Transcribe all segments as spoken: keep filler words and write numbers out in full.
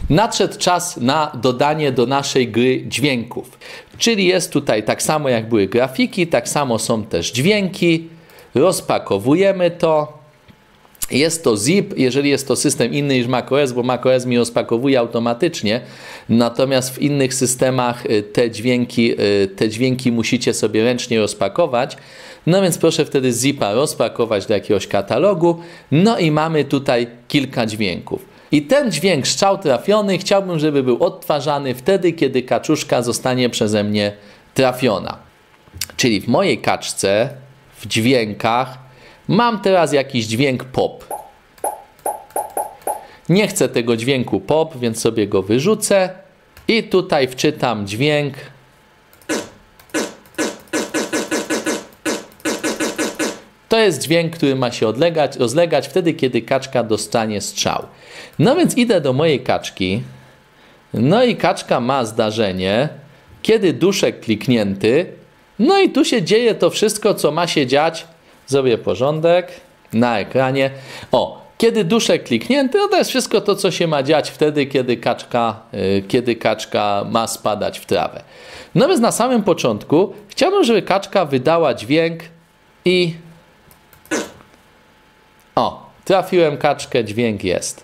nadszedł czas na dodanie do naszej gry dźwięków. Czyli jest tutaj tak samo jak były grafiki, tak samo są też dźwięki. Rozpakowujemy to. Jest to zip, jeżeli jest to system inny niż macOS, bo macOS mi rozpakowuje automatycznie, natomiast w innych systemach te dźwięki, te dźwięki musicie sobie ręcznie rozpakować. No więc proszę wtedy zipa rozpakować do jakiegoś katalogu. No i mamy tutaj kilka dźwięków. I ten dźwięk strzał trafiony chciałbym, żeby był odtwarzany wtedy, kiedy kaczuszka zostanie przeze mnie trafiona. Czyli w mojej kaczce, w dźwiękach, mam teraz jakiś dźwięk pop. Nie chcę tego dźwięku pop, więc sobie go wyrzucę. I tutaj wczytam dźwięk. To jest dźwięk, który ma się odlegać, rozlegać wtedy, kiedy kaczka dostanie strzał. No więc idę do mojej kaczki. No i kaczka ma zdarzenie, kiedy duszek kliknięty. No i tu się dzieje to wszystko, co ma się dziać. Zrobię porządek na ekranie. O, kiedy duszek kliknięty, no to jest wszystko to, co się ma dziać wtedy, kiedy kaczka, yy, kiedy kaczka ma spadać w trawę. No więc na samym początku chciałbym, żeby kaczka wydała dźwięk i... O, trafiłem kaczkę, dźwięk jest.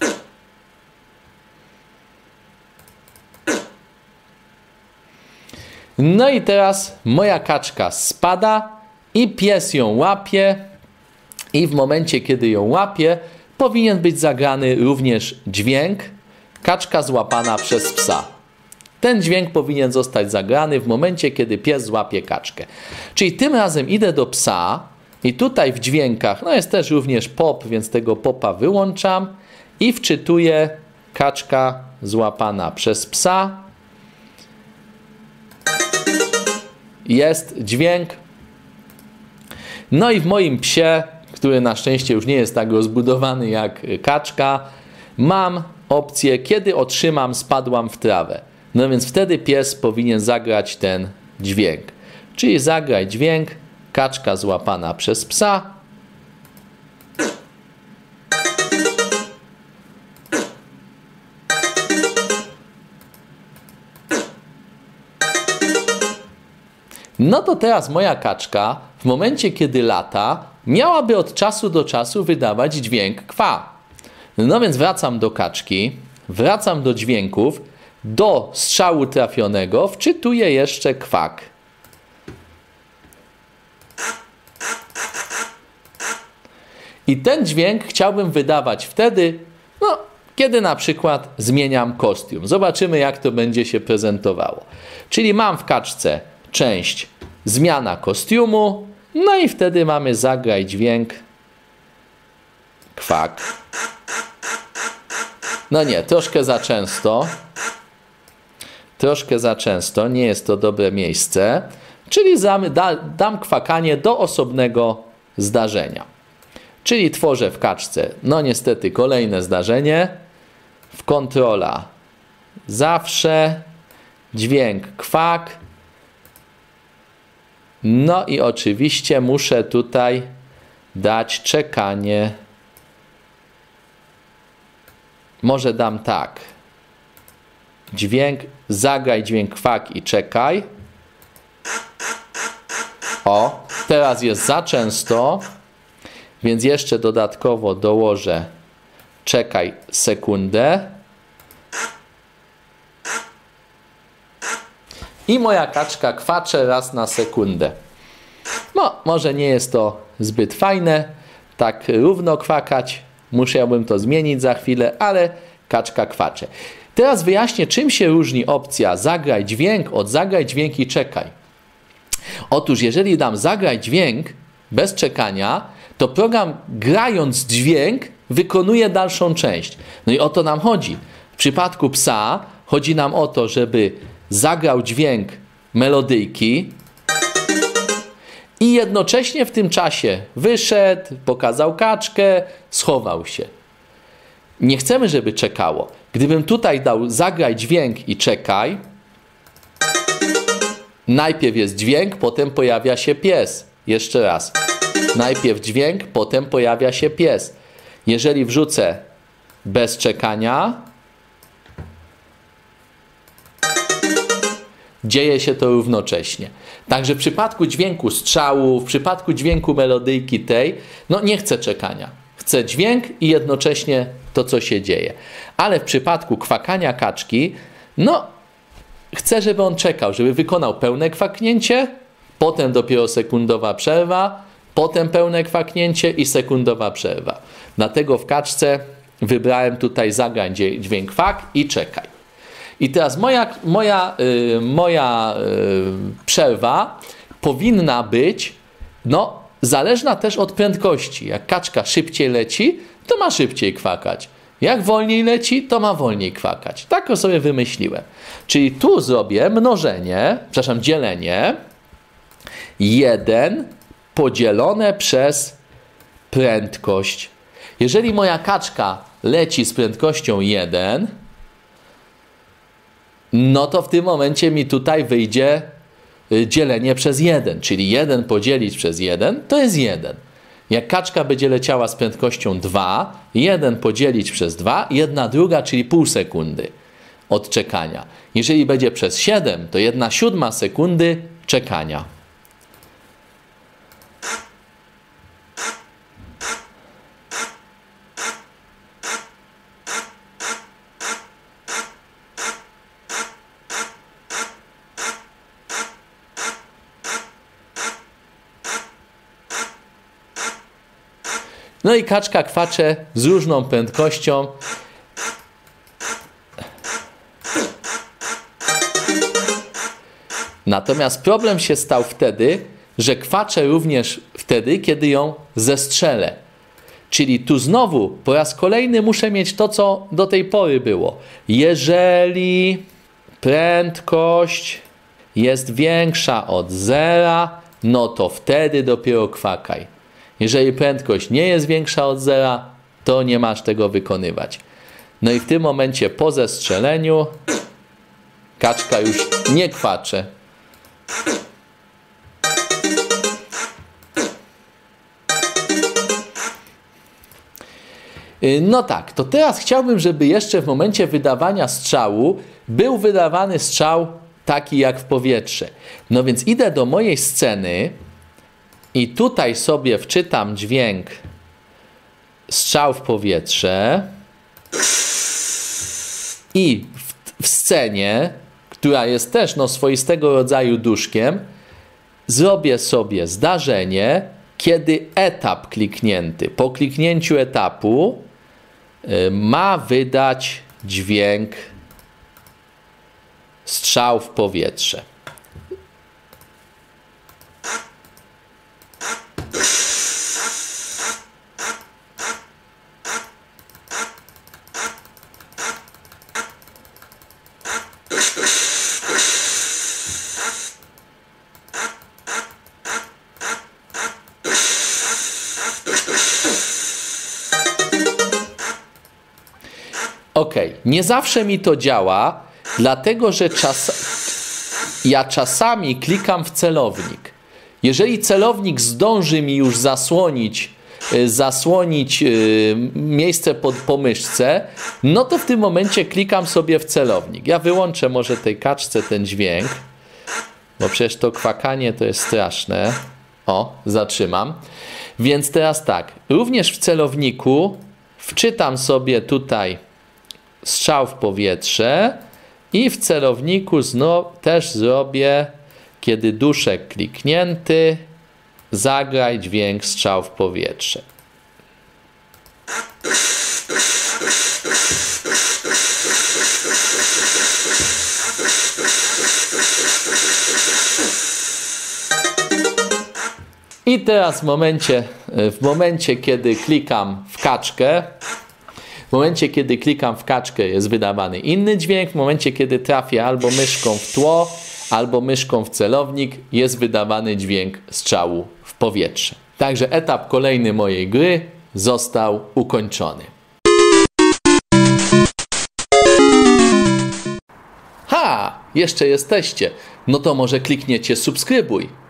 No i teraz moja kaczka spada i pies ją łapie i w momencie, kiedy ją łapie, powinien być zagrany również dźwięk kaczka złapana przez psa. Ten dźwięk powinien zostać zagrany w momencie, kiedy pies złapie kaczkę. Czyli tym razem idę do psa i tutaj w dźwiękach, no jest też również pop, więc tego popa wyłączam i wczytuję kaczka złapana przez psa. Jest dźwięk. No i w moim psie, który na szczęście już nie jest tak rozbudowany jak kaczka, mam opcję, kiedy otrzymam, spadłam w trawę. No więc wtedy pies powinien zagrać ten dźwięk. Czyli zagraj dźwięk, kaczka złapana przez psa. No to teraz moja kaczka w momencie, kiedy lata, miałaby od czasu do czasu wydawać dźwięk kwa. No więc wracam do kaczki, wracam do dźwięków, do strzału trafionego wczytuję jeszcze kwak. I ten dźwięk chciałbym wydawać wtedy, no, kiedy na przykład zmieniam kostium. Zobaczymy, jak to będzie się prezentowało. Czyli mam w kaczce część zmiana kostiumu, no i wtedy mamy zagraj dźwięk kwak. No nie, troszkę za często. Troszkę za często, nie jest to dobre miejsce. Czyli dam, dam kwakanie do osobnego zdarzenia. Czyli tworzę w kaczce, no niestety kolejne zdarzenie. W kontrola zawsze dźwięk kwak. No i oczywiście muszę tutaj dać czekanie. Może dam tak. Dźwięk, zagraj dźwięk kwak i czekaj. O, teraz jest za często, więc jeszcze dodatkowo dołożę czekaj sekundę. I moja kaczka kwacze raz na sekundę. No, może nie jest to zbyt fajne, tak równo kwakać. Musiałbym to zmienić za chwilę, ale kaczka kwacze. Teraz wyjaśnię, czym się różni opcja zagraj dźwięk od zagraj dźwięk i czekaj. Otóż jeżeli dam zagraj dźwięk bez czekania, to program grając dźwięk wykonuje dalszą część. No i o to nam chodzi. W przypadku psa chodzi nam o to, żeby zagrał dźwięk melodyjki i jednocześnie w tym czasie wyszedł, pokazał kaczkę, schował się. Nie chcemy, żeby czekało. Gdybym tutaj dał zagraj dźwięk i czekaj, najpierw jest dźwięk, potem pojawia się pies. Jeszcze raz. Najpierw dźwięk, potem pojawia się pies. Jeżeli wrzucę bez czekania, dzieje się to równocześnie. Także w przypadku dźwięku strzału, w przypadku dźwięku melodyjki tej, no nie chcę czekania. Chcę dźwięk i jednocześnie to, co się dzieje. Ale w przypadku kwakania kaczki, no chcę, żeby on czekał, żeby wykonał pełne kwaknięcie, potem dopiero sekundowa przerwa, potem pełne kwaknięcie i sekundowa przerwa. Dlatego w kaczce wybrałem tutaj zagrań dźwięk kwak i czekaj. I teraz moja, moja, yy, moja yy, przerwa powinna być no, zależna też od prędkości. Jak kaczka szybciej leci, to ma szybciej kwakać. Jak wolniej leci, to ma wolniej kwakać. Tak to sobie wymyśliłem. Czyli tu zrobię mnożenie, przepraszam, dzielenie jeden podzielone przez prędkość. Jeżeli moja kaczka leci z prędkością jeden, no to w tym momencie mi tutaj wyjdzie dzielenie przez jeden, czyli jeden podzielić przez jeden to jest jeden. Jak kaczka będzie leciała z prędkością dwa, jeden podzielić przez dwa, jedna druga, czyli pół sekundy od czekania. Jeżeli będzie przez siedem, to jedna siódma sekundy czekania. No i kaczka kwacze z różną prędkością. Natomiast problem się stał wtedy, że kwacze również wtedy, kiedy ją zestrzelę. Czyli tu znowu po raz kolejny muszę mieć to, co do tej pory było. Jeżeli prędkość jest większa od zera, no to wtedy dopiero kwakaj. Jeżeli prędkość nie jest większa od zera, to nie masz tego wykonywać. No i w tym momencie po zestrzeleniu kaczka już nie kwacze. No tak, to teraz chciałbym, żeby jeszcze w momencie wydawania strzału był wydawany strzał taki jak w powietrze. No więc idę do mojej sceny i tutaj sobie wczytam dźwięk strzał w powietrze i w, w scenie, która jest też no, swoistego rodzaju duszkiem, zrobię sobie zdarzenie, kiedy etap kliknięty, po kliknięciu etapu y, ma wydać dźwięk strzał w powietrze. Ok, nie zawsze mi to działa, dlatego że czas... ja czasami klikam w celownik. Jeżeli celownik zdąży mi już zasłonić, zasłonić miejsce pod, po myszce, no to w tym momencie klikam sobie w celownik. Ja wyłączę może tej kaczce ten dźwięk, bo przecież to kwakanie to jest straszne. O, zatrzymam. Więc teraz tak, również w celowniku wczytam sobie tutaj strzał w powietrze i w celowniku znowu też zrobię, kiedy duszek kliknięty, zagraj dźwięk strzał w powietrze. I teraz w momencie, w momencie, kiedy klikam w kaczkę, w momencie, kiedy klikam w kaczkę, jest wydawany inny dźwięk. W momencie, kiedy trafię albo myszką w tło, albo myszką w celownik, jest wydawany dźwięk strzału w powietrze. Także etap kolejny mojej gry został ukończony. Ha! Jeszcze jesteście. No to może klikniecie subskrybuj.